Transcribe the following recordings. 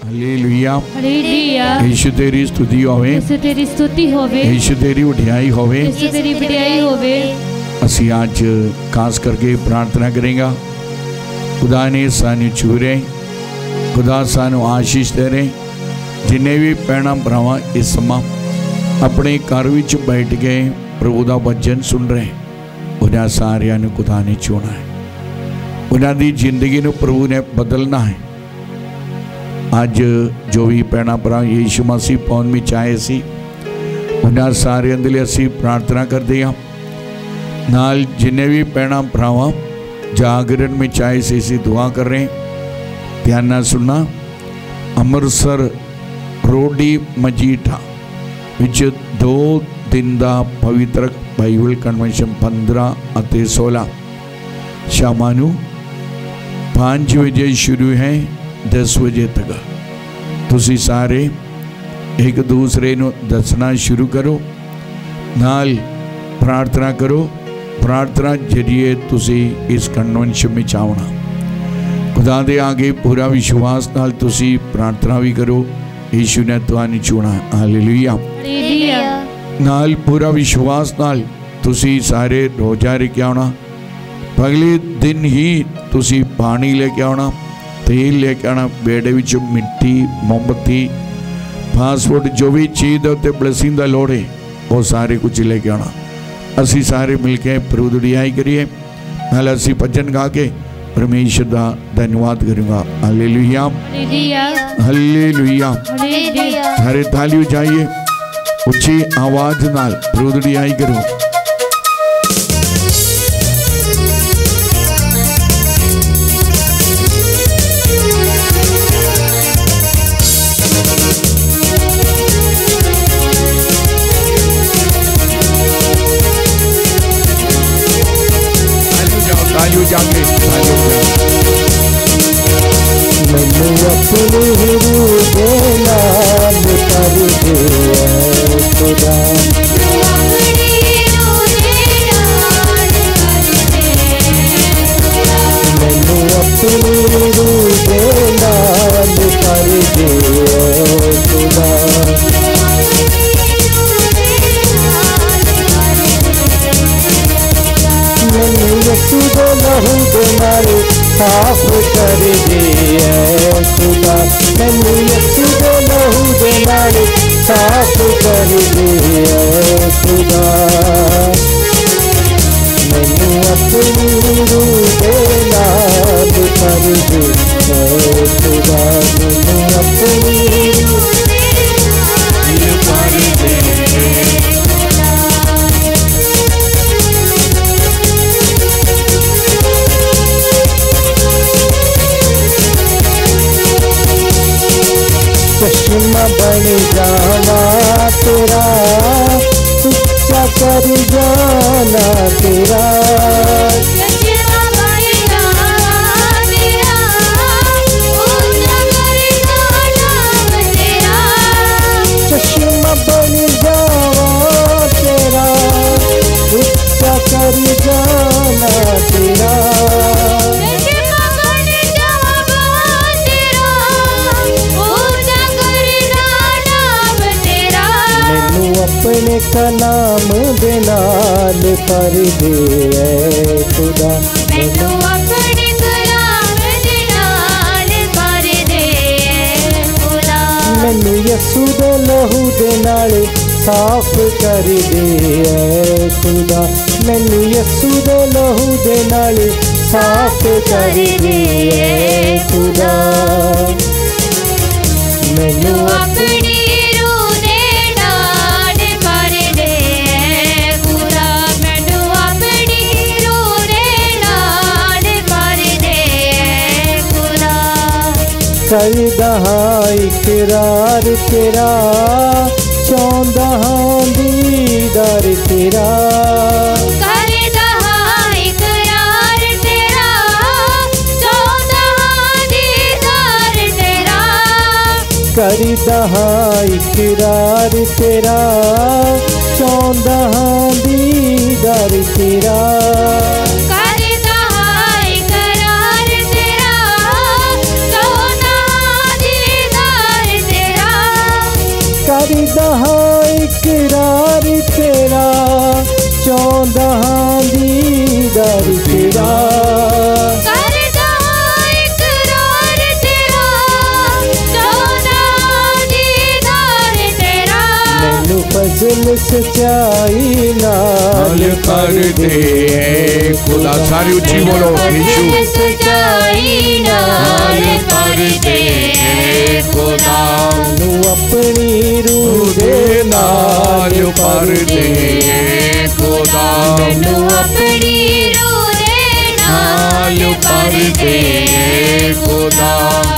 Hallelujah हालेलुया। यीशु तेरी स्तुति होवे, यीशु तेरी स्तुति होवे, यीशु तेरी वडियाई होवे। यीशु तेरी वडियाई होवे। ਅਸੀਂ ਅੱਜ ਖਾਸ ਕਰਕੇ ਪ੍ਰਾਰਥਨਾ ਕਰਾਂਗਾ। खुदा ने सानू छूरे, खुदा सानू आशीष दे रहे। जिन्हें भी भैन भरावां इस समा अपने घर विच बैठ गए प्रभु दा वचन सुन रहे, उन्हां सारियां नू खुदा ने चुना है। उन्हां दी जिंदगी नू प्रभु ने बदलना है। अज जो भी भैन भरा यीशु मसीह पाउण विच आए सी, उन्हां सारियां दे लई असीं प्रार्थना करदे हां। नाल जिन्हें भी भैन भरावां जागरण में चाहे से दुआ कर रहे हैं, ध्यान ना सुनना। अमृतसर रोडी मजीठा विच 2 दिन का पवित्र बाइबल कन्वेंशन 15 और 16 शामानू 5 बजे शुरू है, 10 बजे तक। तुसी सारे एक दूसरे नू दसना शुरू करो, नाल प्रार्थना करो। प्रार्थना जरिए तुसी इस कन्वेंशन में चावना। खुदा दे आगे पूरा विश्वास नाल तुसी प्रार्थना भी करो। यीशु ने तुहानू चुना। Hallelujah hallelujah. नाल पूरा विश्वास नाल तुसी सारे रोजा लेके आना। अगले दिन ही तुसी पानी लेके आना, तेल लेके आना, बेड़े विच मिट्टी, मोमबत्ती, पासपोर्ट, जो भी चीज़ उत्ते ब्लेसिंग दा लोड़ है वो सारे कुछ लेके आना। असी सारे मिलके प्रभु दी वडियाई करिए। नाल असी भजन गा के परमेश्वर दा धन्यवाद करूँगा। Hallelujah hallelujah hallelujah. सारे ताली बजाइए, उच्ची आवाज नाल प्रभु दी वडियाई करो। जाके मैनू अपने रूह दे नाल कर दे खुदा। मैनू अपने रूह दे नाल कर दे खुदा। मैनू यीशु दे लहू दे नाल साफ कर दे खुदा। मैनू यीशु दे लहू दे नाल साफ कर दे खुदा। मैनू अपनी रूह दे नाल कर दे खुदा। मैनू अपनी रूह कर दे। चश्मा बन जाना तेरा, सच्चा कर जाना तेरा। चश्मा बन जाना तेरा, ऊंचा कर जाना तेरा। चश्मा बन जाना तेरा, ऊंचा कर जाना तेरा। अपने कलाम दे नाल कर दे खुदा। मैनू अपने कलाम दे नाल कर दे खुदा। मैनू यीशु दे लहू दे नाल साफ कर दे खुदा। मैनू यीशु दे लहू दे नाल साफ कर दे खुदा। मैनू अपनी रूह दे नाल कर दे खुदा। मैनू अपनी रूह दे नाल कर दे खुदा। करदा हां इकरार तेरा, चाहुंदा हां दीदार तेरा। करदा हां इकरार तेरा, चाहुंदा हां दीदार तेरा। करदा हां इकरार तेरा, चाहुंदा हां दीदार तेरा। करदा हां इकरार तेरा, चाहुंदा हां दीदार करदा हां इकरार तेरा, चाहुंदा हां दीदार तेरा। करदा इकरार तेरा, चाहुंदा दीदार तेरा। मैनू फजल सच्चाई नाल कर दे खुदा। सारी उच्ची बोलो यीशु। सच्चाई नाल कर दे खुदा। मैनू अपनी रूह दे नाल कर दे खुदा। मैनू अपनी रूह दे नाल कर दे खुदा।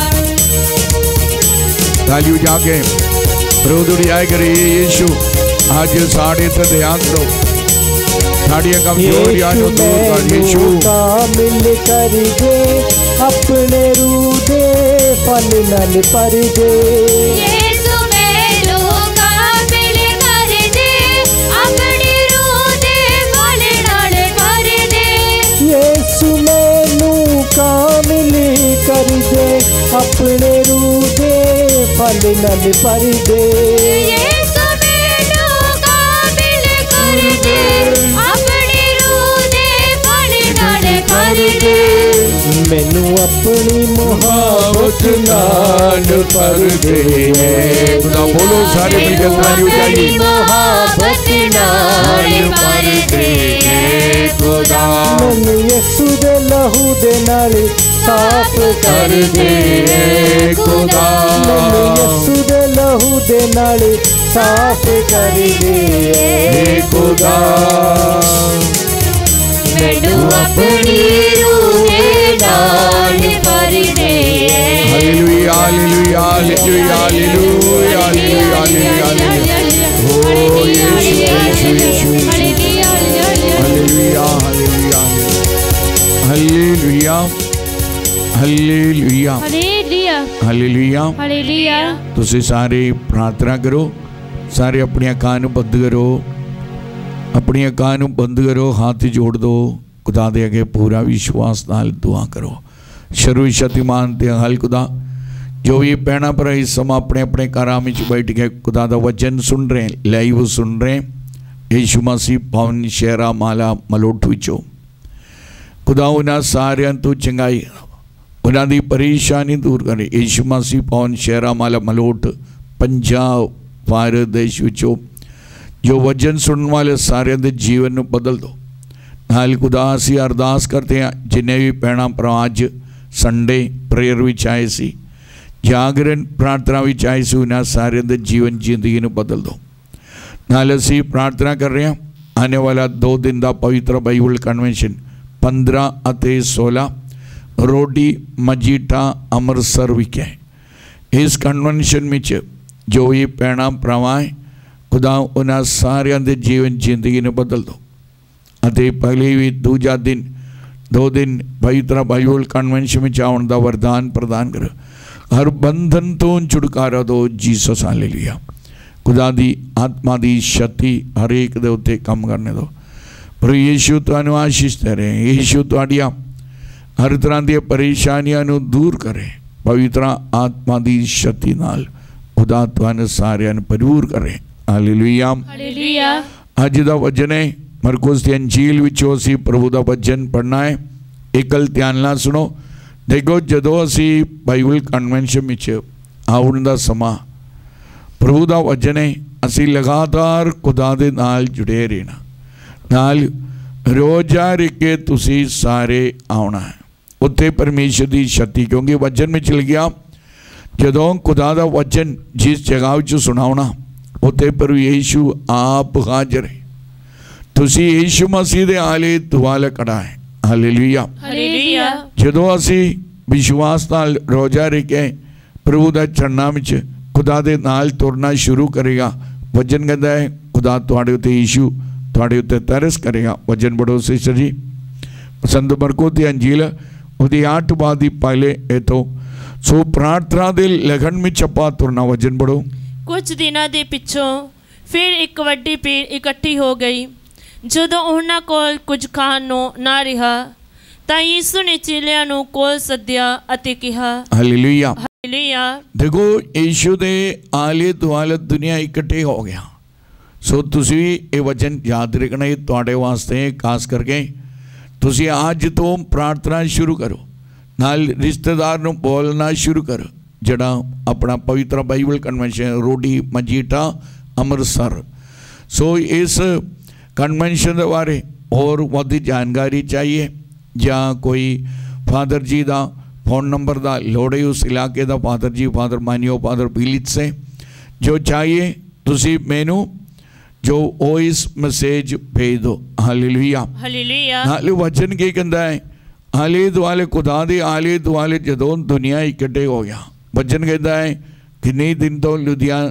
तालियों जाके प्रभु आए करे यीशु आज साढ़े ते ध्यान दो साड़ियां कमजोरियां नु दूर कर यीशु। कामिल कर दे अपने रूह दे फल नाल भर दे। यीशु मैनू कामिल कर दे अपनी रूह दे फल नाल भर दे। यीशु मैनू कामिल कर दे अपने रूह दे फल नाल भर दे। यीशु मैनू कामिल कर दे अपनी रूह दे फल नाल भर दे। मैनू अपनी मोहब्बत नाल भर दे। खुदा बोलो सारे मिलकर ताली उठाइए। मोहब्बत नाल भर दे खुदा। मैनू यीशु दे लहू दे नाल साफ कर दे खुदा। मैनू यीशु दे लहू दे नाल साफ कर दे खुदा। मैनू अपनी रूह दे नाल भर दे। Hallelujah hallelujah hallelujah hallelujah hallelujah hallelujah. ओ Yeshu Yeshu Yeshu. Hallelujah hallelujah hallelujah hallelujah hallelujah hallelujah. Hallelujah. तुसी सारे प्रार्थना करो, सारे अपनी अखां नूं बंद करो, अपनी अखां नूं बंद करो, हाथ जोड़ दो, खुदा दे अगे पूरा विश्वास नाल दुआ करो। सर्वशक्तिमान ते अकाल खुदा जो भी भैन भरा इस समय अपने अपने घरां विच बैठ के खुदा दा वचन सुन रहे हैं, लाइव सुन रहे हैं, यीशु मसीह भवन शेरा माला मलोट विचों खुदा उन्हां सारियां तों चंगाई उन्हां दी परेशानी दूर करे। यीशु मसीह भवन शेरा माला मलोट पंजाब भारत देश विचों जो वचन सुनने वाले सारे दे जीवन नूं बदल दो। नाल खुदा असीं अरदास करते हैं जिन्हें भी भैणां भरा अज संडे प्रेयर विच आए सी, जागरण प्रार्थना विच आए सी, उन्हां सारे दे जीवन जिंदगी नूं बदल दो। नाल असीं प्रार्थना कर रहे हैं आने वाला 2 दिन का पवित्र बाइबल कन्वेंशन 15 ਅਤੇ 16 रोडी मजीठा अमृतसर विखे। इस कन्वेंशन में जो भी भैणां भरावां है खुदा उन्हां सारियां दे जीवन जिंदगी नूं बदल दो। अते पहले भी दूजा दिन 2 दिन पवित्र बाइबल कन्वेंशन में आउण दा वरदान प्रदान कर। हर बंधन तो छुटकारा दो जीसस हालेलुया। खुदा दी आत्मा दी शक्ति हर एक दे उत्ते काम करने दो। पर यीशु तुहानू आशीष दे रहे हैं। यीशु तुहाडियां हर तरह दी परेशानियां नू दूर करे। पवित्र आत्मा दी शक्ति नाल खुदा तुहानू सारियां नू भरपूर करे। Hallelujah hallelujah. अज दा वचन है मरकुस दी अंजील विचों असीं प्रभु दा वचन पढ़ना है। एक गल ध्यान नाल सुनो। देखो जदों असीं बाइबल कन्वेंशन विच आउण दा समा प्रभु दा वचन है असीं लगातार खुदा दे नाल जुड़े रहना। नाल रोजा रिके तुसीं सारे आउणा है उत्थे परमेश्वर की शक्ति, क्योंकि वचन में चल गया जदों खुदा दा वचन जिस जगह विच सुनाउणा उत्थे प्रभु यीशु आप हाजिर है। तुसीं यीशु मसीह दे आले दुआले खड़ा है। Hallelujah hallelujah. जदों असीं विश्वास नाल रोजा रिके प्रभु दा चरणां विच खुदा दे नाल तुरना शुरू करेगा। वचन कहता है खुदा तुहाडे उत्ते यीशु तुहाडे उत्ते तरस करेगा। वचन पढ़ो सिस्टर जी। संत मरकुस दी अंजील उहदी 8 बादी पहले एतो सो प्रार्थना दे लगन में चपा तुरना। वचन पढ़ो। कुछ दिनों के पिछों फिर एक वड्डी भीड़ इकट्ठी हो गई। जदों उन्हां कोल कुछ खाण नूं ना रहा तां यीशु ने चेलियां नूं कोल सद्दिया अते कहा। हालेलुया। ਹਾਲੇਲੂਇਆ। देखो यीशु के आले दुआले दुनिया इकट्ठे हो गया। सो तुसी ये वचन याद रखना, ये तुहाडे वास्ते खास करके तुसी आज तो प्रार्थना शुरू करो, नाल रिश्तेदार नूं बोलना शुरू करो, जड़ा अपना पवित्र बाइबल कन्वेंशन रोडी मजीठा अमृतसर। सो इस कन्वेंशन के बारे और वधी जानकारी चाहिए या कोई फादर जी का फोन नंबर का लोड़ है उस इलाके का, फादर जी फादर मानियो फादर पीलित से जो चाहिए तुसी मैनू जो वॉइस मैसेज भेज दो। हालेलुया ਹਾਲੇਲੂਇਆ। नाले वचन की कहता है आले दुआले खुदा दे आले दुआले जदों दुनिया इकट्ठे हो गया, वचन कहता है किन्ने दिन तो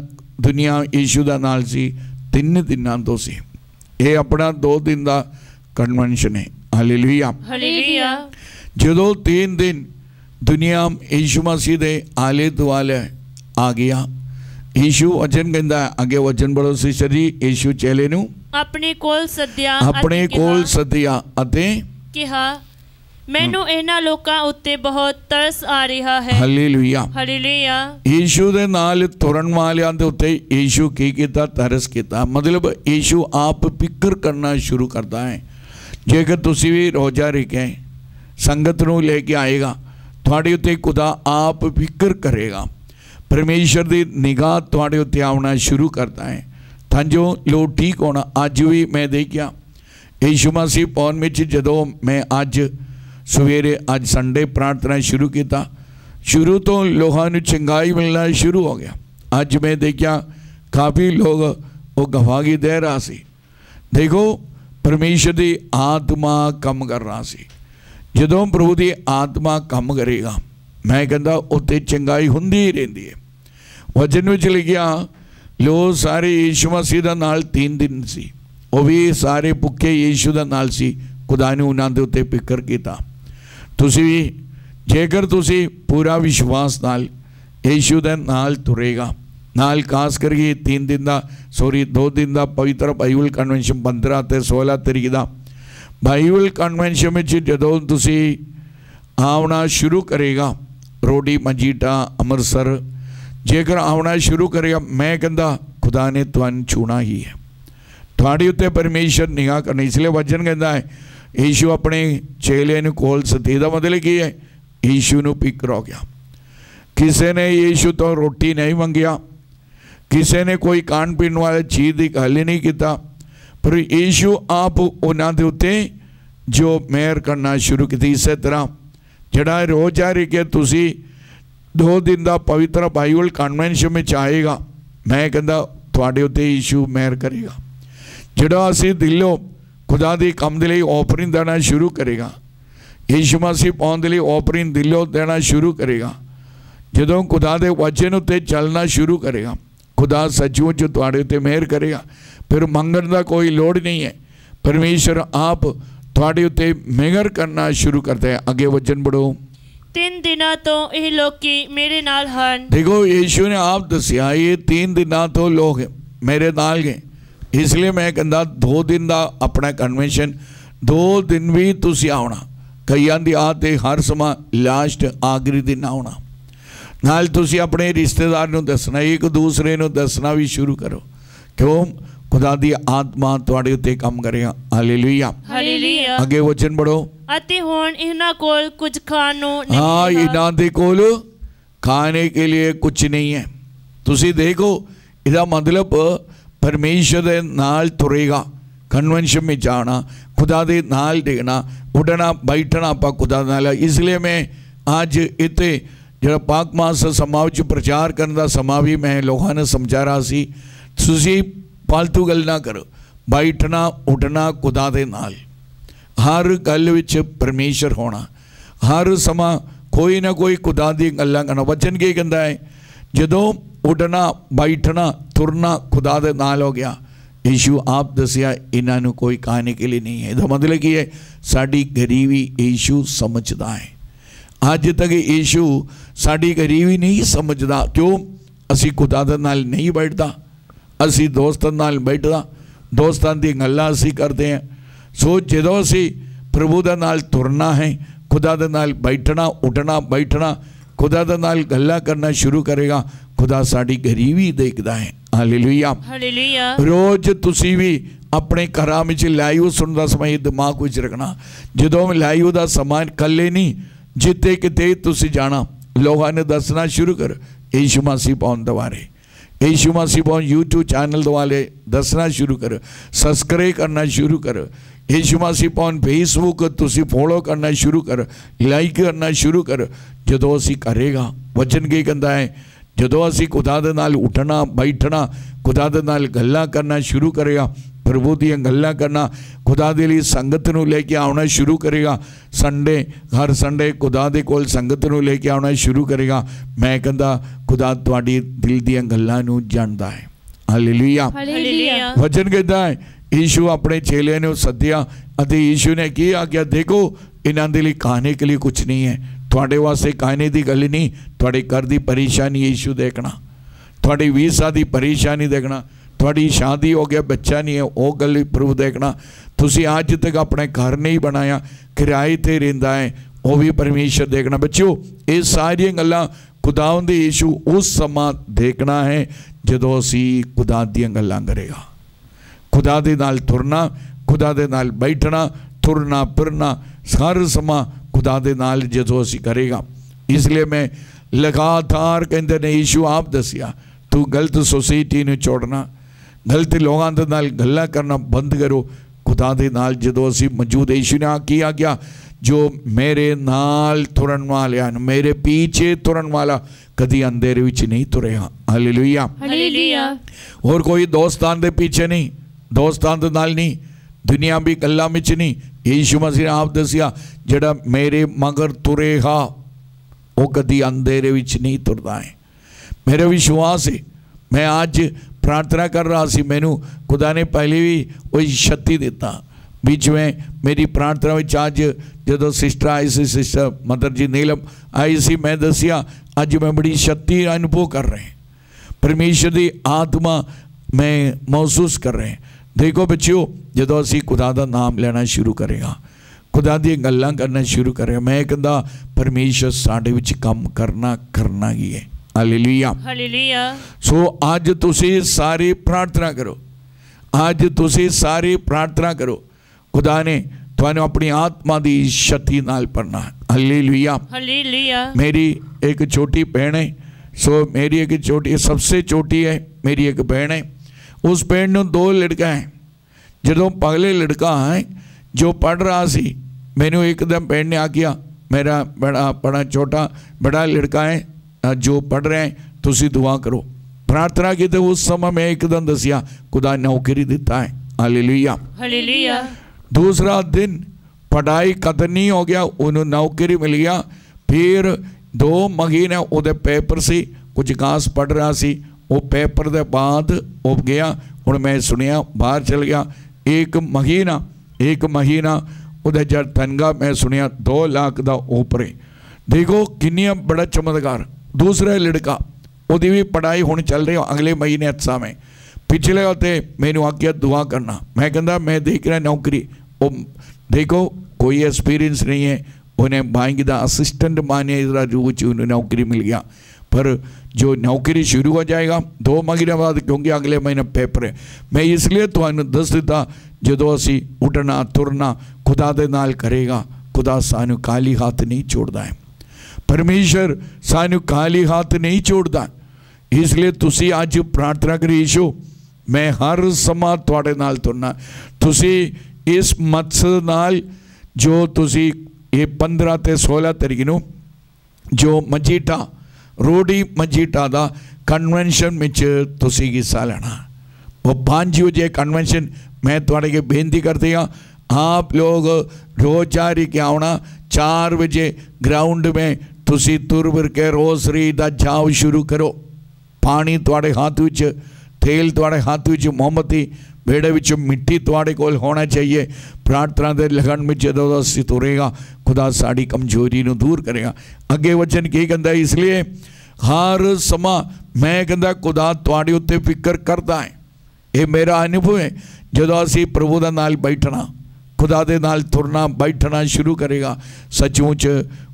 दुनिया यीशु का नाल सी, 3 दिनों तो सी। ये अपना 2 दिन का कन्वेंशन है। हालेलुया। ਹਾਲੇਲੂਇਆ। जदों 3 दिन दुनिया यीशु मसीह दे आले दुआले आ गया, यीशु वचन कहता है अगे वचन पढ़ो सिस्टर जी, यीशु चेले नूं ਆਪਣੇ ਕੋਲ ਸੱਦਿਆ अपने कोल सदिया अते ਕਿਹਾ ਮੈਨੂੰ ਇਹਨਾਂ ਲੋਕਾਂ ਉੱਤੇ ਬਹੁਤ ਤਰਸ ਆ ਰਿਹਾ ਹੈ। हालेलुया। ਹਾਲੇਲੂਇਆ। यीशु दे नाल तुरन वालियां दे उत्ते यीशु की कीता, तरस कीता। मतलब यीशु आप फिक्र करना शुरू करता है। जेकर तुसी भी रोजा रखे संगत नूं लेके आएगा, तुहाडे उत्ते खुदा आप फिक्र करेगा। परमेश्वर की निगाह तुहाडे उत्ते आना शुरू करता है तां जो लोग ठीक होना। अज भी मैं देखिया यीशु मसीह पौन में जदों मैं अज सवेरे अज संडे प्रार्थना शुरू किया, शुरू तो लोगों को चंगाई मिलना शुरू हो गया। अज मैं देखिया काफ़ी लोग वो गवाही दे रहा सी। देखो परमेश्वर की आत्मा कम कर रहा सी। जदों प्रभु की आत्मा कम करेगा, मैं कहता उत्ते चंगाई हुंदी ही रहिंदी है। वचन विच लिखिया लोग सारे यीशु मसीह दा नाल 3 दिन सी, वो भी सारे भुखे यीशु दा नाल सी। खुदा ने उन्हां दे उत्ते फिक्र कीता। तुसी भी जेकर तुसी पूरा विश्वास नाल यीशु दे नाल तुरेगा, नाल खास करके 3 दिन का 2 दिन का पवित्र बाइबल कन्वेंशन 15 ते 16 तरीक का बाइबल कन्वेंशन में जदों तुसी आना शुरू करेगा, रोडी मजीठा अमृतसर जेकर आना शुरू करेगा, मैं कहता खुदा ने तुहानू छूना ही है। तुहाडे उत्ते परमेश्वर निगाह करनी। इसलिए वचन कहता है यीशु अपने चेले नूं कोल सद्दे दा मतलब की है यीशु नूं फिक्र हो गया। किसी ने यीशु तो रोटी नहीं मंगिया, किसी ने कोई खाण पीण वाली चीज़ की गल ही नहीं किया, पर यीशु आप उन्हां दे उत्ते जो मेहर करना शुरू की। इस तरह जड़ा रोज़ा रह तुसी 2 दिन का पवित्र बाइबल कन्वेंशन में आएगा, मैं कहता तुहाडे उत्ते यीशु मेहर करेगा। जड़ा असी दिलों खुदा दी कम दे लई ऑफरिंग देना शुरू करेगा, यीशु मसीह पाउण दे लई ऑफरिंग दिलों देना शुरू करेगा। जदों खुदा दे वचन उत्ते चलना शुरू करेगा, खुदा सचमुच तुहाडे उत्ते मेहर करेगा। फिर मंगण का कोई लोड़ नहीं है, परमेश्वर आप तुहाडे उत्ते मेहर करना शुरू करता है। अगे वचन पढ़ो। 3 दिनों तो ये लोकी मेरे नाल हन। देखो यीशु ने आप दसिया ये 3 दिनों तो लोग मेरे नाल गए। इसलिए मैं कहता 2 दिन का अपना कन्वेंशन 2 दिन भी तुसी आना। कईयां दी आदत है हर समा लास्ट आखिरी दिन आना। नाल तुसी अपने रिश्तेदार नूं दसना, एक दूसरे नूं दसना भी शुरू करो। क्यों? खुदा दी आत्मा तुहाडे उत्ते काम करेगा। हालेलुया। हालेलुया। अगे वचन पढ़ो। अते हुण इन्हां कोल कुछ खाण नूं नहीं हाँ है। इन्हां दे कोल खाने के लिए कुछ नहीं है। तुसी देखो इहदा मतलब परमेश्वर दे नाल तुरेगा, कन्वेंशन में जाना, खुदा दे नाल देखना, उठना बैठना आपां खुदा नाल। इसलिए मैं आज इत्थे जिहड़ा पाक मास समाज प्रचार करने का समा भी मैं लोगों ने समझा रहा सी। तुसी फालतू गल ना करो, बैठना उठना खुदा दे नाल, हर गल विच परमेश्वर होना, हर समा कोई ना कोई खुदा दी गल्लां करना। वचन की कहता है जदों उठना बैठना तुरना खुदा दे नाल हो गया। यीशु आप दसिया इन्हां नूं कोई खाने के लिए नहीं है। इसका मतलब की है साडी गरीबी यीशु समझदा है। अज तक यीशु साडी गरीबी नहीं समझदा। क्यों? असी खुदा दे नाल नहीं बैठदा, असी दोस्तां नाल बैठदा, दोस्तां दी गल्लां असी करते हैं। सो जदों असी प्रभु दे नाल तुरना है, खुदा दे नाल बैठना उठना बैठना खुदा दे नाल गल्लां करना शुरू करेगा, खुदा साड़ी गरीबी देखदा है। Hallelujah, hallelujah. रोज तुसी भी अपने घरां विच लाइव सुनदा समय दिमाग विच रखना, जदों लाइव दा समान कल्ले नहीं, जिते किते तुसी जाना लोगों ने दसना शुरू कर यीशु मसीह पौन दवारे, यीशु मसीह पौन यूट्यूब चैनल वाले दसना शुरू कर, सब्सक्राइब करना शुरू कर, यीशु मसीह पौन फेसबुक तुसी फॉलो करना शुरू कर, लाइक करना शुरू कर। जदों असी करेगा वचन की कहता है, जदों असी खुदा दे नाल उठना बैठना, खुदा दे नाल गल्लां करना शुरू करेगा, प्रभु दी गल्लां करना, खुदा दे लई संगत नूं लेके आना शुरू करेगा, संडे हर संडे खुदा दे कोल संगत नूं लेके आना शुरू करेगा। मैं कहंदा खुदा तुहाडी दिल दी गल्लां नूं जाणदा है। हालेलुया, हालेलुया। वचन कहता है यीशु अपने चेले ने सद्या अते यीशु ने की आख्या, देखो इन्हां दे लई खाने के लिए कुछ नहीं है, थोड़े वास्ते खाने की गल नहीं, थोड़े घर की परेशानी यीशु देखना, थोड़ी वीसा की परेशानी देखना, थोड़ी शादी हो गया बच्चा नहीं है वो गल प्रभु देखना, तुसी अज तक अपने घर नहीं बनाया किराए ते रहिंदा है वो भी परमेश्वर देखना। बच्चों ये सारियां गल्लां खुदावंद दे यीशु उस समा देखना है जदों असी खुदा दीयां गल्लां करेगा, खुदा दे नाल तुरना, खुदा दे नाल बैठना, तुरना फिरना हर समा खुदा दे नाल जदों असी करेगा। इसलिए मैं लगातार कहते ने यीशु आप दसिया तू गलत सोसाइटी नूं छोड़ना, गलत लोगों के नाल गल्लां करना बंद करो, खुदा दे नाल जदों असी मौजूद। यीशु ने की आख्या, जो मेरे नाल तुरन वाले हैं, मेरे पीछे तुरन वाला कदी अंधेरे विच नहीं तुरेगा। Hallelujah, hallelujah. और कोई दोस्तान दे पीछे नहीं, दोस्तान दे नाल नहीं, दुनिया भी गल्लां विच नहीं। यीशु मसीह ने आप दसिया जिहड़ा मेरे मगर तुरेगा वो कदी अंधेरे विच नहीं तुरदा है। मेरा विश्वास है, मैं आज प्रार्थना कर रहा सी, मैनू खुदा ने पहले भी वही शक्ति देता। बीच में मेरी प्रार्थना में आज जो सिस्टर आई सी, सिस्टर मदर जी नीलम आई सी, मैं दसिया अज मैं बड़ी शक्ति अनुभव कर रहे हैं, परमेश्वर की आत्मा मैं महसूस कर रहे हैं। देखो बच्चों जो असी खुदा का नाम लेना शुरू करेगा, खुदा दी गल्लां करना शुरू करेगा, मैं कहता परमेश्वर साडे विच काम करना ही है। Hallelujah, hallelujah. सो आज तुसी सारी प्रार्थना करो, आज तुसी सारी प्रार्थना करो, खुदा ने तुहानू अपनी आत्मा की शक्ति नाल भरना। हालेलुया, हालेलुया। मेरी एक छोटी बहन है, सो मेरी एक छोटी सबसे छोटी है मेरी एक बहन है, उस बहन नूं 2 लड़का हैं। जो पगले लड़का है जो पढ़ रहा सी, मैनू एकदम बहन ने आख्या मेरा बड़ा छोटा बड़ा लड़का है जो पढ़ रहे हैं, तुसी दुआ करो, प्रार्थना की। तो उस समय मैं एकदम दसिया खुदा नौकरी दिता है। हालेलुया, हालेलुया। दूसरा दिन पढ़ाई खत्म नहीं हो गया, उन्होंने नौकरी मिल गया। फिर 2 महीने उहदे पेपर से कुछ खास पढ़ रहा सी, वो पेपर के बाद वो गया, हुण मैं सुनिया बाहर चल गया। एक महीना उहदे जब तनखा मैं सुनिया 2 लाख का ऊपर। देखो किन्निया बड़ा चमत्कार। दूसरा लड़का उहदी भी पढ़ाई हुण चल रही अगले महीने अच्छा में। पिछले हफ्ते मैनू आख्या दुआ करना, मैं कहता मैं देख रहा नौकरी, वो देखो कोई एक्सपीरियंस नहीं है, उन्हें बैंक का असिस्टेंट मैनेजर रूप में उन्हें नौकरी मिल गया। पर जो नौकरी शुरू हो जाएगा 2 महीने बाद, क्योंकि अगले महीने पेपर है। मैं इसलिए तुहानू दस दिता जो असी उठना तुरना खुदा दे नाल करेगा, खुदा सानू खाली हाथ नहीं छोड़ता है, परमेश्वर सानू खाली हाथ नहीं छोड़ता। इसलिए तुसी अज प्रार्थना करो, यीशु मैं हर समा तुहाडे नाल तुरना। तुसी इस मकसद नाल जो तुसी ये 15 ते 16 तारीख नूं जो मजीठा रोडी मजीठा का कन्वेंशन में तुसी हिस्सा लेना, वो 5 बजे कन्वेंशन। मैं तुहाडे के बेनती करती हाँ, आप लोग रोज के आना 4 बजे ग्राउंड में तुसी तुर फिर के रोसरी का जाओ शुरू करो। पानी तुहाडे हाथ विच, तेल तुहाडे हाथ विच, मोमबत्ती बेड़े विच, मिट्टी तुहाडे कोल होना चाहिए। प्रार्थना के लगन में जो असी तुरेगा खुदा साड़ी कमजोरी नूं दूर करेगा। अगे वचन की कहता है, इसलिए हर समा मैं कहता खुदा तुहाडे उत्ते फिक्र करता है। ये मेरा अनुभव है, जो असी प्रभु का नाल बैठना, खुदा दे नाल तुरना बैठना शुरू करेगा, सचमुच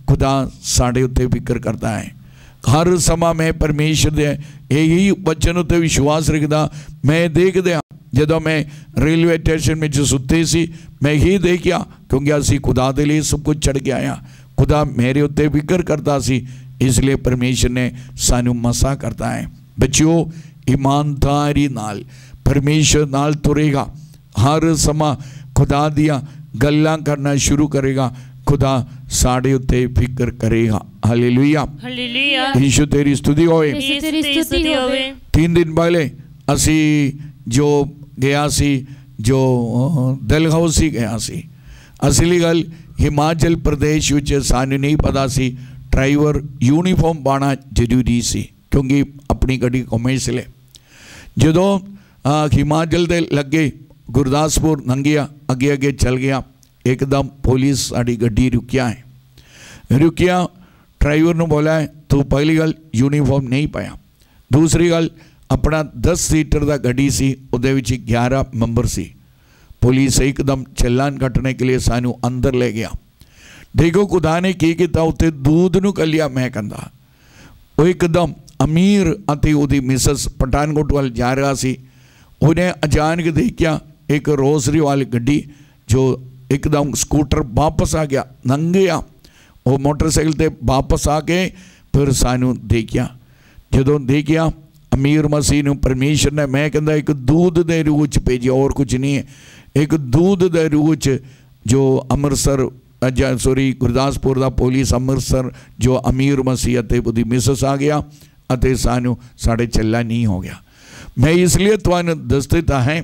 खुदा साढ़े उत्ते फिक्र करता है। हर समा मैं परमेश्वर दे यही वचन उत्ते विश्वास रखदा। मैं देखदा जदों मैं रेलवे स्टेशन में सुते सी मैं ही देखिया, क्योंकि असी खुदा दे लिए सब कुछ चढ़ के आया। खुदा मेरे उत्ते फिक्र करता सी, इसलिए परमेश्वर ने सानू मसा करता है। बच्चों, ईमानदारी नाल परमेश्वर नाल तुरेगा, हर समा खुदा दिया गल्लां करना शुरू करेगा, खुदा साढ़े उत्ते फिक्र करेगा। हालेलुया, हालेलुया। यीशु तेरी स्तुति होए। यीशु तेरी स्तुति होवे। 3 दिन पहले असी जो गया सी, जो दलहौसी गया सी। असली गल हिमाचल प्रदेश विच सानू नहीं पता सी ड्राइवर यूनीफॉर्म पाना जरूरी सी, क्योंकि अपनी गड्डी कॉमर्स ले जदों हिमाचल दे लगे गुरदासपुर लंघिया, अगे अगे चल गया, एकदम पुलिस साड़ी गड्डी रुकिया है। रुकिया, ड्राइवर ने बोला है तू पहली गल यूनीफॉर्म नहीं पाया, दूसरी गल अपना 10 सीटर का गड्डी सी, उहदे विच 11 मैंबर सी। पुलिस एकदम चलान कटने के लिए सानू अंदर ले गया। देखो खुदा ने की किया, उत्ते दूध नूं कलिया मैं कहंदा। वो एकदम अमीर अते उहदी मिसेस पठानकोट वाल जा रहा सी। उन्हें अचानक देखिया एक रोसरी वाली गड्डी जो एकदम स्कूटर वापस आ गया, लंघ गया। वो मोटरसाइकिल ते वापस आके फिर सानू देखिया। जदों देखिया अमीर मसीह नूं परमेश्वर ने मैं कहंदा एक दूध दे रूह च भेजिया, और कुछ नहीं है। एक दूध दे रूह च जो अमृतसर सॉरी गुरदासपुर का पुलिस अमृतसर जो अमीर मसीह अते उहदी मिसेस आ गया अते सानू साढ़े चला नहीं हो गया। मैं इसलिए तुहानू दस दिता है।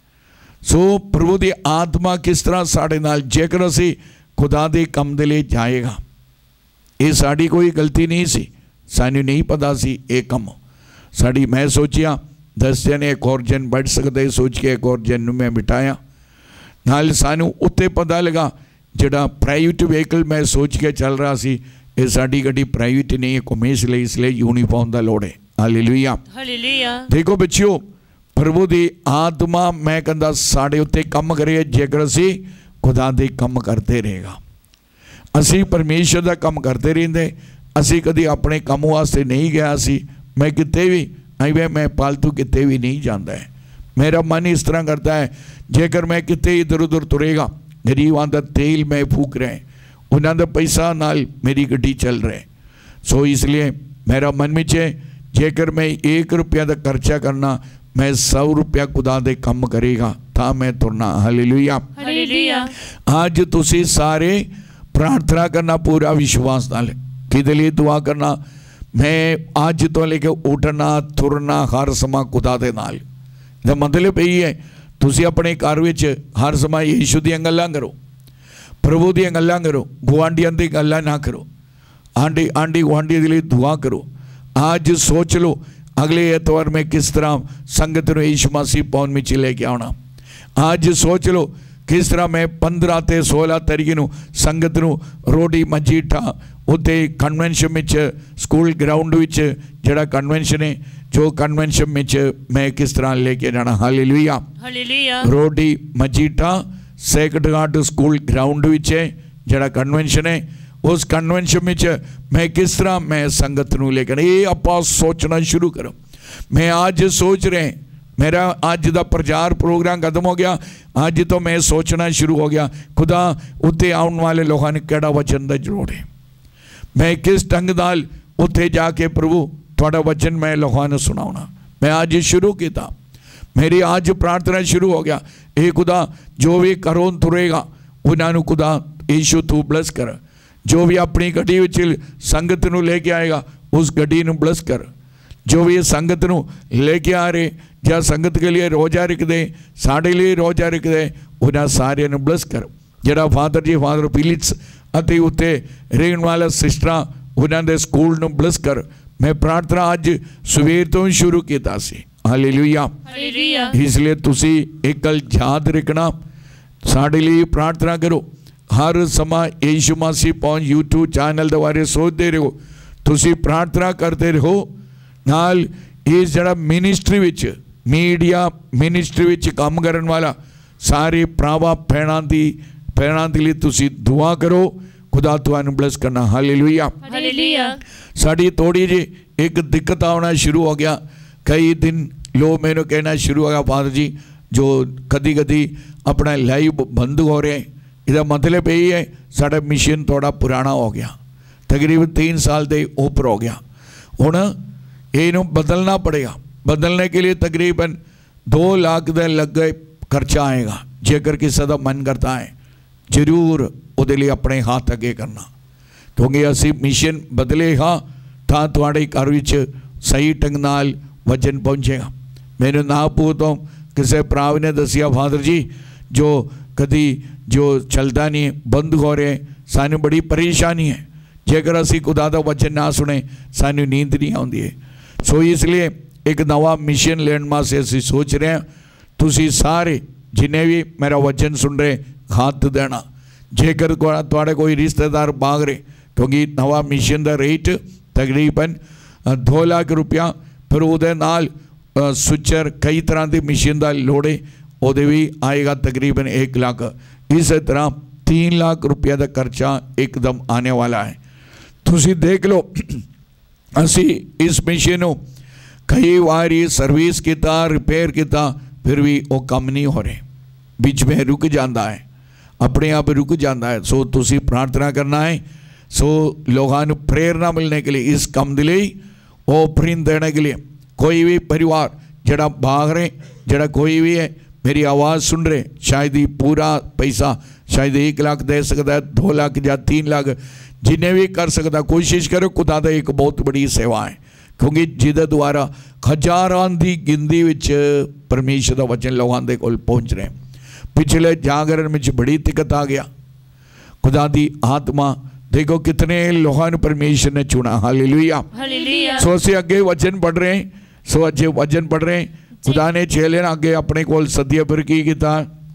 सो प्रभु की आत्मा किस तरह साढ़े नाल जेकर असी खुदा दे कम दे लिए जाएगा। ये साड़ी कोई गलती नहीं सी, सानू नहीं पता सी ये कम साड़ी। मैं सोचिया 10 जने एक और जन बढ़ सकते, सोच के एक और जन मैं बिठाया नाल। सानू उत्ते पता लगा जिहड़ा प्राइवेट व्हीकल मैं सोच के चल रहा सी, ये साड़ी गड्डी प्राइवेट नहीं है, कॉमर्स लिए, इसलिए यूनीफॉर्म का लोड़ है। हालेलुया, हालेलुया। देखो बच्चियों, प्रभु की आत्मा मैं कहता साढ़े उत्ते कम करे जेकर असी खुदा दे कम करते रहेगा। असी परमेश्वर का कम करते रहिंदे, असी कभी अपने कम वास्ते नहीं गया सी। मैं किते भी नहीं वे मैं पालतू किते भी नहीं जाता है। मेरा मन इस तरह करता है जेकर मैं किते इधर उधर तुरेगा, गरीबां दा तेल मैं फूक रहे, उन्हां दा पैसा नाल मेरी गड्डी चल रहे। सो इसलिए मेरा मन में है जेकर मैं 1 रुपया का खर्चा करना, मैं 100 रुपया खुदा दे कम करेगा तां मैं तुरना। Hallelujah, hallelujah. आज तुसी सारे प्रार्थना करना पूरा विश्वास नाल, किदे लिए दुआ करना। मैं आज तो लेके उठना तुरना हर समा खुदा दे नाल। इहदा मतलब यही है तुसी अपने घर विच हर समय यीशु दी गल्लां करो, प्रभु दी गल्लां करो, गुआंढियां दी गल्लां ना करो, आंडी गुआंढी दे लिए दुआ करो। आज सोच लो अगले एतवार में किस तरह संगत नूं यीशु मसीह पौन में लेके आना। आज सोच लो किस तरह मैं 15 ते 16 तारीख नूं संगत नूं रोडी मजीठा उत्ते कन्वेंशन में स्कूल ग्राउंड विच जिहड़ा कन्वेंशन है, जो कन्वेंशन में मैं किस तरह लेके जाना। हालेलुया, हालेलुया। Rodi Majitha Sacred Heart School ground विच जिहड़ा कन्वेंशन है, उस कन्वेंशन में मैं किस तरह मैं संगत नूं लेकर, ये आपां सोचना शुरू करो। मैं आज सोच रहे, मेरा आज का प्रचार प्रोग्राम खत्म हो गया, आज तो मैं सोचना शुरू हो गया खुदा उत्ते आने वाले लोगों ने केड़ा वचन का जरूर है। मैं किस ढंग नाल उत्थे जाके प्रभु थोड़ा वचन मैं लोगों ने सुनाना। मैं आज शुरू किया, मेरी आज प्रार्थना शुरू हो गया। ये खुदा जो भी करों तुरेगा उन्होंने खुदा यीशु तू ब्लस कर। जो भी अपनी गड्डी विच संगत नूं लेके आएगा उस गड्डी नूं ब्लस कर। जो भी संगत नूं लेके आ रहे या संगत के लिए रोजा रख दे, साढ़े लिए रोजा रख दे, उन्हें सारे नूं ब्लस कर। जिहड़ा फादर जी फादर पीलिट्स अते उत्ते रहण वाला सिस्टरां उन्हां दे स्कूल नूं ब्लस कर। मैं प्रार्थना आज सवेर तो ही शुरू किया सी। Hallelujah, hallelujah. इसलिए तुसी एक गल याद रखना, साढ़े लिए प्रार्थना करो। हर समा यीशु मसीह पहुंच यूट्यूब चैनल के बारे सोचते रहो, तुसी प्रार्थना करते रहो। नाल इस जड़ा मिनिस्ट्री विच मीडिया मिनिस्ट्री विच काम करने वाला सारे भरावां भैणां दी लिए तुसी दुआ करो। खुदा तुहानू ब्लेस करना। हालेलुया। हालेलुया। साड़ी थोड़ी जी एक दिक्कत आना शुरू हो गया। कई दिन लोग मैंने कहना शुरू हो गया, फादर जी जो कदी कदी अपना लाइव बंद हो रहे हैं, इसका मतलब यही है साड़ा मिशन थोड़ा पुराना हो गया, तकरीबन 3 साल के ऊपर हो गया। हुण इनू बदलना पड़ेगा। बदलने के लिए तकरीबन 2 लाख के लगे खर्चा आएगा। जेकर किसी का मन करता है जरूर ਉਹਦੇ ਲਈ ਆਪਣੇ ਹੱਥ ਅੱਗੇ ਕਰਨਾ, ਕਿਉਂਕਿ ਅਸੀਂ ਮਿਸ਼ਨ ਬਦਲੇਗਾ ਤਾਂ ਤੁਹਾਡੇ ਘਰ ਵਿੱਚ ਸਹੀ ਢੰਗ ਨਾਲ ਵਚਨ ਪਹੁੰਚੇਗਾ। ਮੈਨੂੰ ਨਾਗਪੁਰ ਤੋਂ ਕਿਸੇ ਭਰਾ ਨੇ ਦੱਸਿਆ, ਫਾਦਰ ਜੀ ਜੋ ਕਦੀ ਜੋ ਚੱਲਦਾ ਨਹੀਂ ਬੰਦ ਹੋ ਰਿਹਾ, ਸਾਨੂੰ ਬੜੀ ਪਰੇਸ਼ਾਨੀ ਹੈ। ਜੇਕਰ ਅਸੀਂ ਖੁਦਾ ਦਾ ਵਚਨ ਨਾ ਸੁਣੇ ਸਾਨੂੰ ਨੀਂਦ ਨਹੀਂ ਆਉਂਦੀ ਹੈ। ਸੋ ਇਸ ਲਈ ਇੱਕ ਨਵਾਂ ਮਿਸ਼ਨ ਲੈਣ ਵਾਸਤੇ ਅਸੀਂ ਸੋਚ ਰਹੇ ਹਾਂ। ਤੁਸੀਂ ਸਾਰੇ ਜਿੰਨੇ ਵੀ ਮੇਰਾ ਵਚਨ ਸੁਣ ਰਹੇ ਹੱਥ ਦੇਣਾ। जेकर तुहाडे कोई रिश्तेदार मांग रहे, क्योंकि नवा मिशन का रेट तकरीबन 2 लाख रुपया, फिर उहदे नाल सुचर कई तरह के मिशन का लोड़े उहदे भी आएगा तकरीबन 1 लाख। इस तरह 3 लाख रुपया का खर्चा एकदम आने वाला है। तुसी देख लो असी इस मिशन को कई बारी सर्विस किया, रिपेयर किया, फिर भी वो काम नहीं हो रहे, बीच में रुक जाता है, अपने आप रुक जाता है। सो तुसी प्रार्थना करना है। सो लोगों को प्रेरणा मिलने के लिए इस काम के लिए ओपनिंग देने के लिए कोई भी परिवार जड़ा भाग रहे, जड़ा कोई भी है मेरी आवाज़ सुन रहे, शायद ही पूरा पैसा शायद 1 लाख दे सकता है, 2 लाख या 3 लाख जिन्हें भी कर सकता, कोशिश करो। खुदा दा एक बहुत बड़ी सेवा है, क्योंकि जिदे द्वारा हजारां की गिनती में परमेश्वर का वचन लोगों के कोल पहुँच रहे हैं। पिछले जागरण में बड़ी दिक्कत आ गया। खुदा दी आत्मा देखो कितने लोगों ने परमेश्वर ने चुना। हालेलुया। हालेलुया। सो असीं अगे वचन पढ़ रहे हैं। सो अजे वचन पढ़ रहे हैं। खुदा ने चेले अगे अपने कोल सदिया फिर की कीता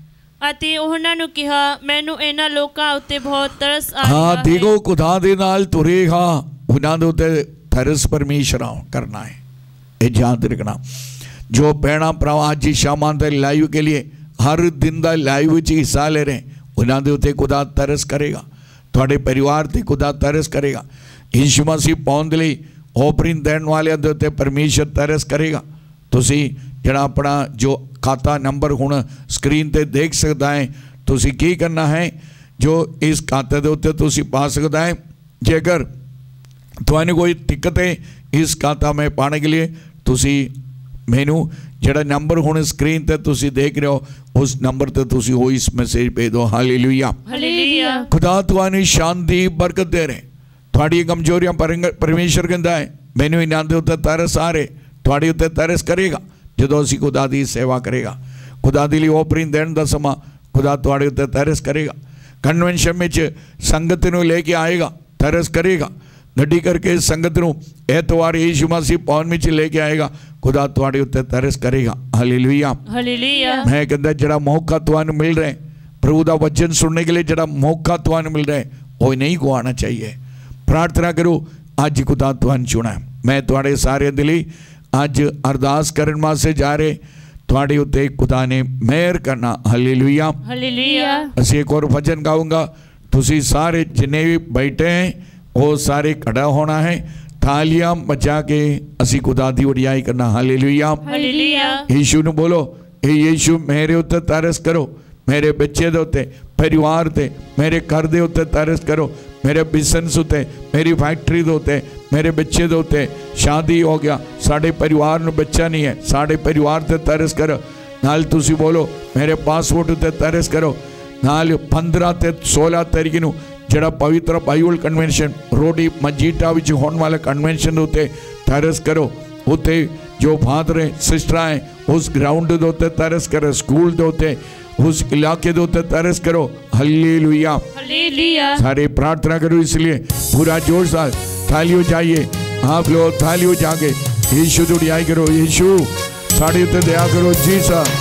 ਅਤੇ ਉਹਨਾਂ ਨੂੰ ਕਿਹਾ, ਮੈਨੂੰ ਇਹਨਾਂ ਲੋਕਾਂ ਉੱਤੇ ਬਹੁਤ ਤਰਸ ਆ ਰਿਹਾ हाँ ਹੈ। देखो खुदा दे नाल तुरेगा, उन्हां दे उत्ते तरस परमेश्वर करना है। ये याद रखना। जो भैणा भरा अज शामां दे लाइव के लिए हर दिन का लाइव हिस्सा ले रहे, उन्होंने उत्ते खुदा तरस करेगा, थोड़े परिवार से खुदा तरस करेगा। यीशु मसीह पाउण दे लई ओपनिंग देण वालियां दे उत्ते परमेश्वर तरस करेगा। तुसी जिहड़ा अपना जो खाता नंबर हुण स्क्रीन ते देख सकदा है, तुसी की करना है, जो इस खाते दे उत्ते तुसी पा सकदा है। जेकर तुहानूं कोई दिक्कत है इस खाता में पाने के लिए, तुसी मैनू जड़ा नंबर हुण स्क्रीन ते तुसी देख रहे हो उस नंबर ते तुसी वो इस मैसेज भेज दो। हालेलुया। हालेलुया। खुदा तुहानू शांति बरकत दे रहे। थोड़ी कमजोरियां परमेश्वर कहता है मैनू इन्हां दे उत्ते तरस आ रहे, थोड़ी उत्ते तरस करेगा जदों असीं खुदा दी सेवा करेगा। खुदा दी लई ओपनिंग देण दा समा खुदा तुहाडे उत्ते तरस करेगा। कन्वेंशन में संगत नूं लेके आएगा, तरस करेगा। गड्डी करके संगत नूं एतवार यीशु मसीह पाउण में लेके आएगा, खुदा तुहाडे उत्ते तरस करेगा। हालेलुया। हालेलुया। मैं कहता जड़ा मौका तुहानू मिल रहा है प्रभु का वचन सुनने के लिए, जड़ा मौका तुहानू मिल रहा है वो नहीं गुआना चाहिए। प्रार्थना करो, अज खुदा तुहानू चुना है। मैं तुहाडे सारे दिली अज अरदास करन वास्ते जा रहे, तुहाडे उत्ते खुदा ने मेहर करना। हालेलुया। हालेलुया। असीं एक और वचन गाऊंगा, तुसी सारे जिन्हें भी बैठे हैं वो सारे खड़ा होना है, थालियां बचा के असी खुदा दी वडियाई करना। हालेलुया। हालेलुया। यीशु ने बोलो, ए यीशु मेरे उत्ते तरस करो, मेरे बच्चे दे उत्ते, परिवार ते, मेरे घर दे उत्ते तरस करो, मेरे बिजनेस उत्ते, मेरी फैक्ट्री दे उत्ते, मेरे बच्चे दे उत्ते। शादी हो गया, साडे परिवार नूं बच्चा नहीं है, साडे परिवार ते तरस करो। नाल तुसी बोलो मेरे पासपोर्ट उत्ते तरस करो। नाल 15 ते 16 तारीख नूं जड़ा पवित्र बाइबल कन्वेंशन रोडी मजीठा विच होने वाले कन्वेंशन उत्ते तरस करो। उत्ते जो फादर है सिस्टर है उस ग्राउंड दे उत्ते तरस करो, स्कूल दे उत्ते उस इलाके दे उत्ते तरस करो। हालेलुया। हालेलुया। सारे प्रार्थना करो, इसलिए पूरा जोर से थालियों जाइए, आप लोग थालियों जाके यीशु की उड़ाई करो। यीशु साढ़े उत्ते दया करो। Jesus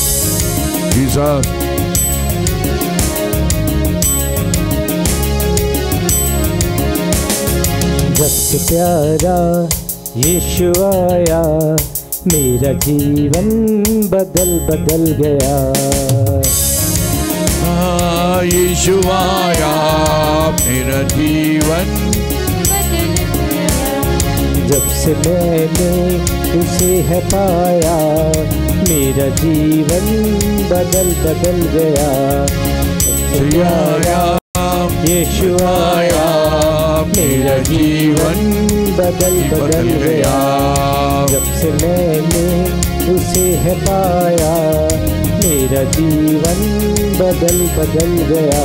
Jesus. जब से प्यारा यीशु आया मेरा जीवन बदल बदल गया। यीशु आया मेरा जीवन। जब से मैंने उसे है पाया मेरा जीवन बदल बदल गया। आया यीशु आया मेरा जीवन बदल बदल गया। जब से मैंने उसे है पाया मेरा जीवन बदल बदल गया।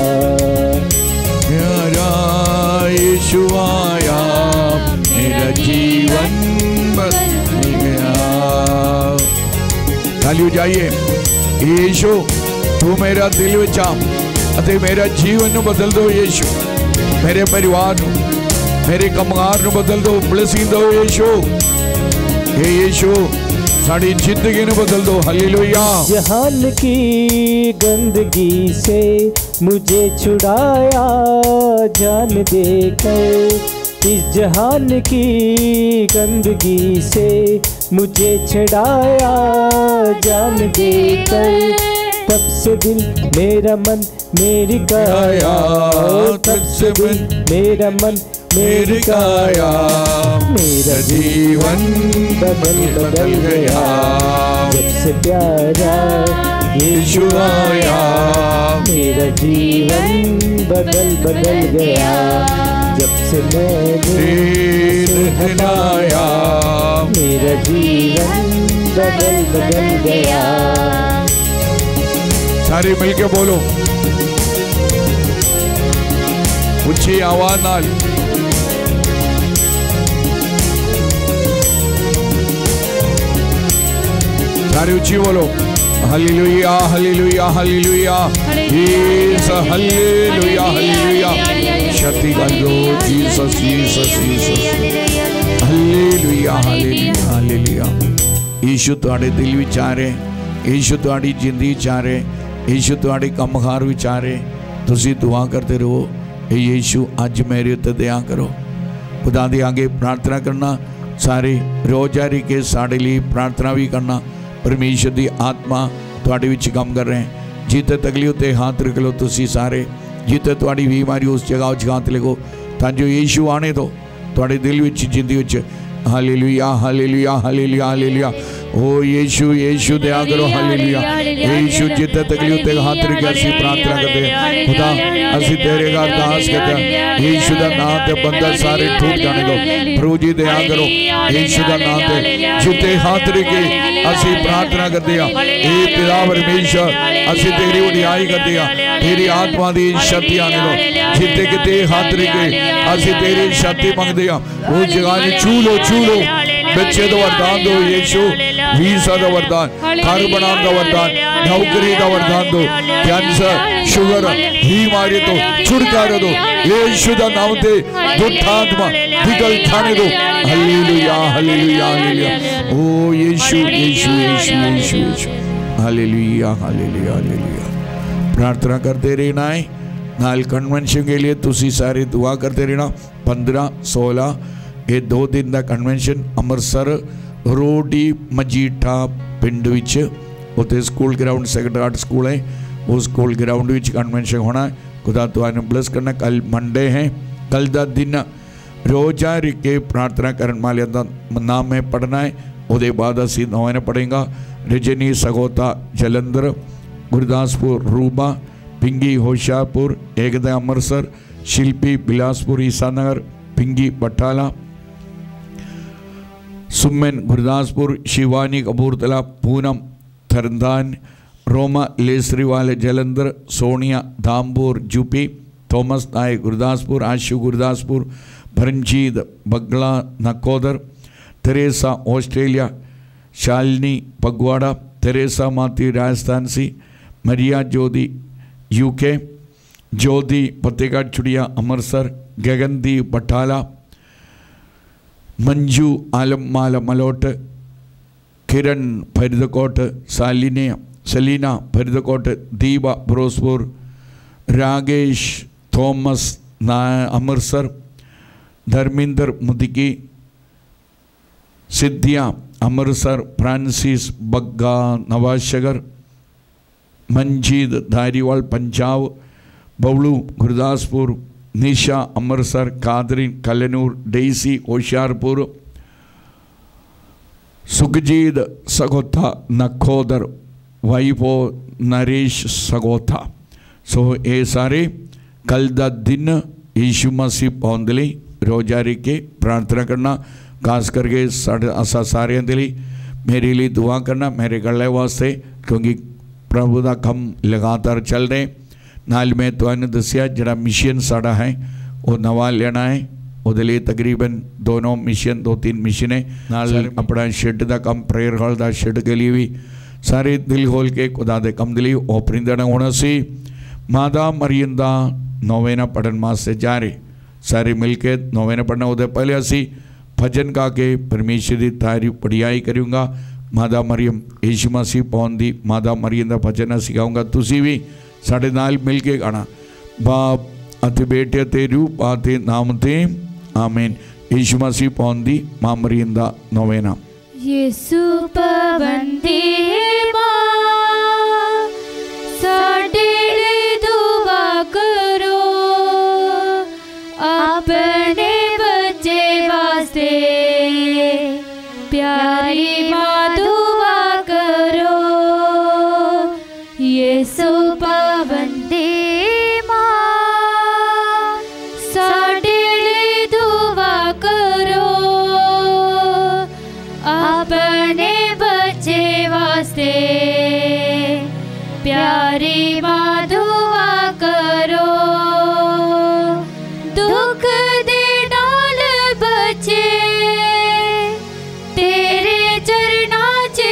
मेरा यीशु आया मेरा जीवन बदल गया। तालियों जाइए। यीशु तू मेरा दिल विच आ ਅਤੇ ਮੇਰਾ ਜੀਵਨ ਨੂੰ ਬਦਲ ਦਿਓ ਯੀਸ਼ੂ। ਮੇਰੇ ਪਰਿਵਾਰ ਨੂੰ, ਮੇਰੇ ਕੰਮਕਾਰ ਨੂੰ ਬਦਲ ਦਿਓ, ਬਲੇਸਿੰਗ ਦਿਓ ਯੀਸ਼ੂ। हे यीशु साड़ी जिंदगी ने बदल दो। हालेलुया। जहान की गंदगी से मुझे छुड़ाया जान देकर। इस जहान की गंदगी से मुझे छुड़ाया जान देकर। तब से दिल मेरा मन मेरी काया, तब से दिल मेरा मन मेरी काया। मेरा जीवन बदल बदल गया। जब से प्यारा यीशु आया मेरा जीवन बदल बदल गया। जब से मैंने हटाया मेरा जीवन बदल बदल गया। सारे मिलके बोलो ऊंची आवाज नाल। सारे ऊंची बोलो हालेलुया हालेलुया हालेलुया जीसस हालेलुया हालेलुया शक्ति का लो जीसस जीसस जीसस हालेलुया हालेलुया हालेलुया। यीशु तुहाडे दिल विच आ रहे, यीशु तुहाडी जिंदगी च आ रहे, यीशु तुहाडे कंमकार विच आ रहे। तुसीं दुआ करते रहो हे यीशु अज मेरे उत्ते दया करो। खुदा दे आगे प्रार्थना करना, सारे रोजारी के साढ़े लिए प्रार्थना भी करना। परमेश्वर की आत्मा तुहाडे विच काम कर रहे हैं। जिते तकलीफ उत्ते हाथ रख लो तुसीं सारे, जिते तुहाडी बीमारी उस जगह च हाथ लगो तां जो यीशु आने दो तुहाडे दिल विच जिंदगी विच। हालेलुया हालेलुया हालेलुया हालेलुया। ओ यीशु यीशु दया करो। हालेलुया यीशु जिते तकलीफ उत्ते हाथ रख असीं प्रार्थना करते हैं। खुदा असीं तेरे घर अरदास करते हैं यीशु दा नाम ते बंदा सारे ठूट जाने दो। प्रभु जी दया करो यीशु दा नाम ते जिते हाथ रख असीं प्रार्थना करते हैं। हे पिता परमेश्वर असीं तेरी उड़ाई करते हैं, तेरी आत्मा दी शक्ति आने दो। जिते किते हाथ रख असीं तेरी शक्ति मंगते हैं उस जगह छू लो छू लो। बच्चे का वरदान दो यीशु, वीसा का वरदान, घर बनाने का वरदान, नौकरी का वरदान दो। कैंसर शुगर बीमारी तो छुटकारा दो यीशु का नाम ते। दुष्ट आत्मा निकल जाने दो। हालेलुया हालेलुया हालेलुया। ओ यीशु यीशु यीशु यीशु यीशु हालेलुया हालेलुया हालेलुया। प्रार्थना करते रहना है। नाल कन्वेंशन के लिए तुसी सारे दुआ करते रहना। 15-16 ये 2 दिन का कन्वेंशन अमृतसर रोडी मजीठा पिंड विच उत्ते स्कूल ग्राउंड सेक्रेटरीट स्कूल है, वो स्कूल ग्राउंड विच कन्वेंशन होना है। खुदा तुहानू ब्लेस करना। कल मंडे है, कल का दिन रोजा के प्रार्थना करने वाले का नाम में पढ़ना है। उसके बाद असी नौने पढ़ेगा। Rajni Sagota Jalandhar, Gurdaspur Ruba, Pingi Hoshiarpur, Ekta Amritsar, Shilpi Bilaspur Isanagar, Pingi Batala, Suman Gurdaspur, Shivani Kapurthala, Poonam Thardan, Roma Lesariwal Jalandhar, Sonia Dhampur UP, Thomas Nayak Gurdaspur, Ashu Gurdaspur, Bharanjit Bagla Nakodar, Teresa Australia, Shalini Phagwara, Teresa Mati Rajasthan सी, मरिया ज्योति यूके, ज्योति फतेहगढ़ चुड़िया Amritsar, Gagandeep Batala, Manju Alamal Malout, Kiran Faridkot, Salina Faridkot, Deepa Firozpur, Ragesh Thomas Amritsar, Dharmendra Mudki, Scindia Amritsar, Francis Bagga Nawanshahr, Manjeet Dhariwal Punjab, Bablu Gurdaspur, Nisha Amritsar, Catherine Kalanaur, Daisy Hoshiarpur, Sukhjeet Sagotha Nakodar, वाइफो नरेश सगोथा। सो ये सारे कल दा दिन यीशु मसीह पौंदली रोजारी के प्रार्थना करना, खास करके असा सारे दिली मेरे लिए दुआ करना मेरे गले वास्ते, क्योंकि प्रभु का कम लगातार चल रहे। नाल में तो दसिया जरा मिशन साड़ा है वो नवा लेना है, वो तकरीबन दोनों मिशन 2-3 मिशन है। नाल अपना शेड का कम प्रेयर हॉल का शेड के लिए भी सारे दिल खोल के खुदा दे कम दिली ओपनिंग देना होना सी। मादा मरियम दा नौवेना पढ़न वास्ते जा रहे सारे मिल के नौवेना पढ़ना। उदय पहले असी भजन गा के परमेश्वर की तारीफ बढ़ियाई करूँगा। मादा मरियम यीशु मसीह पौन दी मादा मरियम का भजन असी गाऊँगा, तुसी भी साढ़े नाल मिल के गाना। बाप अति बेटे ते रूप आते नाम ते आमीन। यीशु मसीह पौन दी मां मरियम दा नौवेना। यीशु पवंदी मां साडे लिए दुआ करो, अपने बच्चे वास्ते प्यारी मां दुआ करो। यीशु पवंदी मां साडे लिए दुआ करो, अपने बच्चे वास्ते प्यारी मां दुआ करो। दुख दे नाल बच्चे तेरे चरनां च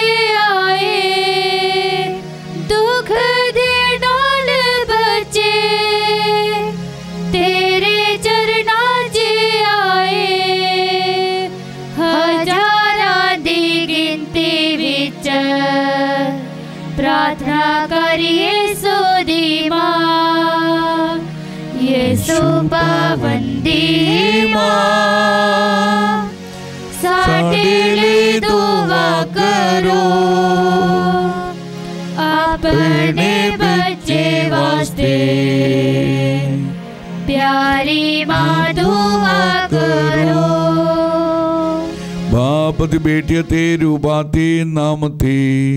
आए, दुख दे नाल बच्चे तेरे चरनां च आए। हजारां दी गिनती विच प्रार्थना करिए सोदी मां, यीशु पावंदी मां साडे लिए दुआ करो, अपने बच्चे वास्ते प्यारी मां दुआ करो। बाप दी बेटी ते रूपाते नाम ते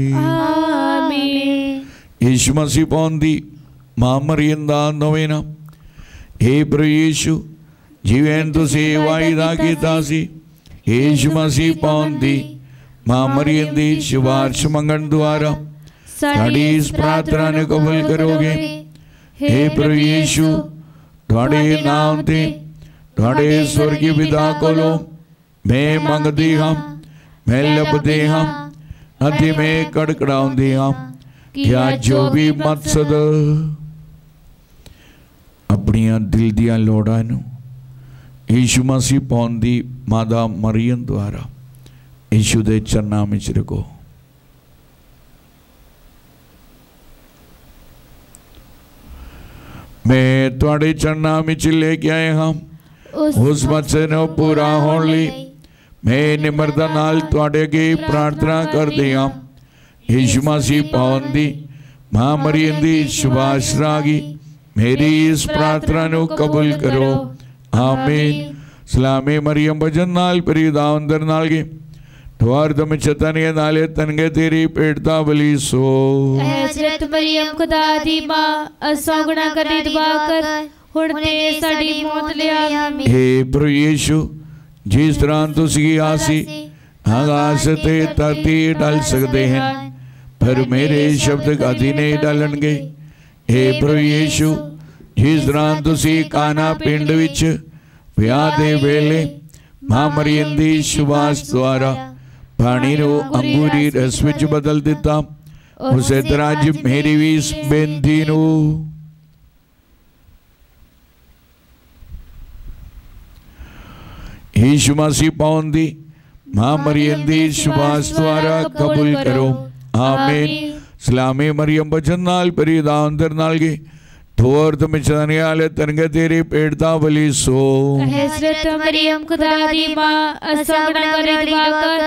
आमीन। यीशु मसीह पौन दी मां मरियम दा नौवेना। हे प्रभु यीशु जिवें तुसी वायदा कीता सी, यीशु मसीह पौन दी मां मरियम दी सिफारिश मंगण द्वारा साडी इस प्रार्थना ने कबूल करोगे। हे प्रभु यीशु तुहाडे नाम ते तुहाडे स्वर्गीय पिता कोलों मैं मंगदी हाँ, मैं लभदी हाँ अति मैं कड़कड़ाउंदी हाँ, क्या जो भी मकसद अपनिया दिल दिया लोड़ा नू यीशु मसीह पौन दी मादा मरियम द्वारा यीशु दे चरनां विच रखो। मैं तुहाडे चरनां विच लेके आए हाँ, उस मकसद नूं पूरा होण लई मैं निमरता नाल तुहाडे अगे प्रार्थना करदे हां। यीशु मसीह पौन दी मां मरियम दी सिफारिश रागी मेरी इस प्रार्थना नूं कबूल करो। आमीन। सलामे मरियम भजन नाल परिदा अंदर नाल गे द्वार दम चतनिय नाले तनगे तेरी पेटता बली सो। हजरत मरियम खुदा दी मां असां गुनाह करदी दुआ कर हुण ते साडी मौत ले आमीन। हे प्रभु यीशु जिस तरह तुसी आसी आकाश ते धरती डल सकते हैं पर मेरे शब्द कदी नहीं डलणगे। हे प्रभु यीशु जिस तरह तुसी काना पिंड विच विआह दे वेले मां मरियम दी सिफारिश द्वारा पानी नूं अंगूरी रस विच बदल दिता, उसे तरह अज मेरी भी इस बेनती नूं यीशु मसीह पौन दी मां मरियम दी सिफारिश द्वारा कबूल करो। आमीन। सलामे मरियम बचन नाल परिदा अंदर नाल गे थोर तुम चने आले तनगे तेरी पेटता बली सो। हजरत मरियम खुदा दी मां असां गुनाह करे दुआ कर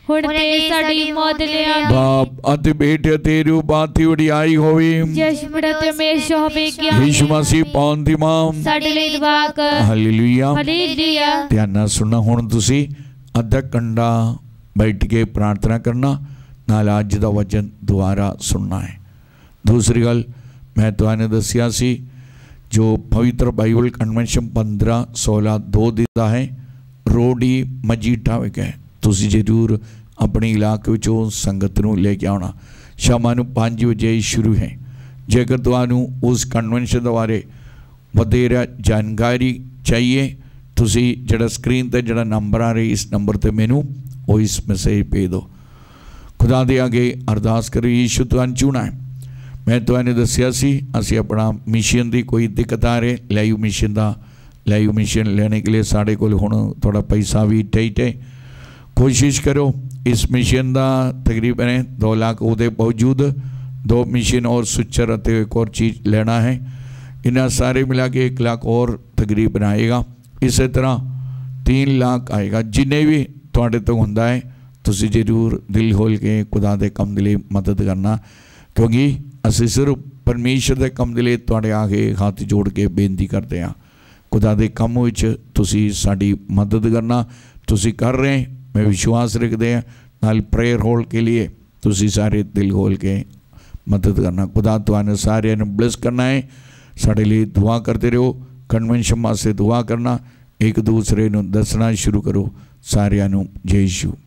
ਹੁਣ ਤੇ ਸਾਡੀ ਮੌਤ ਲਿਆਵੀਂ। ਬਾਪ ਅਤੇ ਬੇਟੇ ਤੇਰੀ ਬਾਤ ਦੀ ਵਡਿਆਈ ਹੋਵੇ। ਜਸ਼ਮੜਾ ਤੇ ਹਮੇਸ਼ਾ ਹੋਵੇ ਗਿਆਨ। ਯਿਸੂ ਮਸੀਹ ਪਾਉਣ ਦੀ ਮਾਂ ਸਾਡੇ ਲਈ ਦੁਆ ਕਰ। ਹਾਲੇਲੂਇਆ ਹਾਲੇਲੂਇਆ। ਧਿਆਨ ਨਾਲ ਸੁਣਨਾ। ਹੁਣ ਤੁਸੀਂ ਅੱਧਾ ਘੰਟਾ ਬੈਠ ਕੇ ਪ੍ਰਾਰਥਨਾ ਕਰਨਾ, ਨਾਲ ਅੱਜ ਦਾ ਵਚਨ ਦੁਬਾਰਾ ਸੁਣਨਾ ਹੈ। दूसरी गल मैं तुहानू दसिया सी जो पवित्र बाइबल कन्वेंशन 15-16 2 दिता है रोडी मजीठा विखे तुसी जरूर अपने इलाके विचों संगत नूं लेके आना। शाम नूं 5 बजे शुरू है। जेकर तुहानू उस कन्वेंशन बारे वधेरा जानकारी चाहिए तुसी जिहड़ा स्क्रीन ते जिहड़ा नंबर आ रही इस नंबर ते मैनू वो इस मैसेज भेज दो। खुदा दे आगे अरदास करो। यीशु तुहानू चुना है। मैं तुहानू दसिया सी असी अपना मिशन की कोई दिक्कत आ रही लाइव मिशन लेने के लिए साढ़े को हुण थोड़ा पैसा भी टाइट है। कोशिश करो इस मिशन का तकरीबन 2 लाख उहदे बावजूद 2 मिशन और सुचर अते एक और चीज़ लेना है। इन्हें सारे मिला के 1 लाख और तकरीबन आएगा। इस तरह 3 लाख आएगा। जिन्हें भी तुहाडे तो हुंदा है तुसीं जरूर दिल खोल के खुदा दे काम दे लई मदद करना, क्योंकि असीं सिर्फ परमेश्वर के काम के लिए तुहाडे आगे हाथ जोड़ के बेनती करते हैं। खुदा दे काम विच तुसीं साडी मदद करना तुसीं कर रहे हैं। मैं विश्वास रखते हैं नाल प्रेयर होल के लिए तुसीं सारे दिल खोल के मदद करना। खुदा तुहानू सारिआं नूं ब्लेस करना है। साडे लिए दुआ करते रहो। कन्वेंशन वास्ते दुआ करना। एक दूसरे नूं दसना शुरू करो। सारिआं नूं जय यीशु।